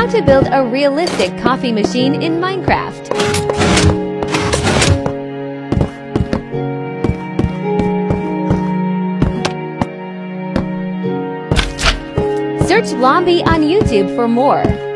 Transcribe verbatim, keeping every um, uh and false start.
to build a realistic coffee machine in Minecraft. Search Lomby on YouTube for more.